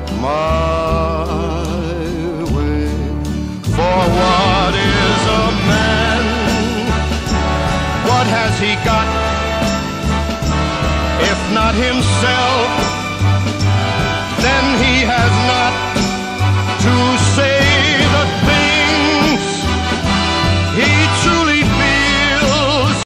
my way. For what is a man? What has he got, if not himself? Then he has